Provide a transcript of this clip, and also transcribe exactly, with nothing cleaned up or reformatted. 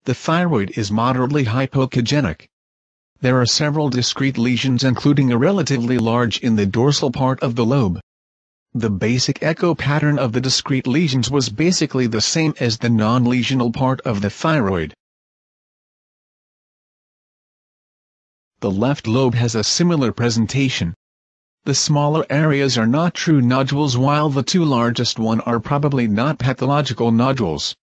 The thyroid is moderately hypoechogenic. There are several discrete lesions including a relatively large in the dorsal part of the lobe. The basic echo pattern of the discrete lesions was basically the same as the non-lesional part of the thyroid. The left lobe has a similar presentation. The smaller areas are not true nodules while the two largest ones are probably not pathological nodules.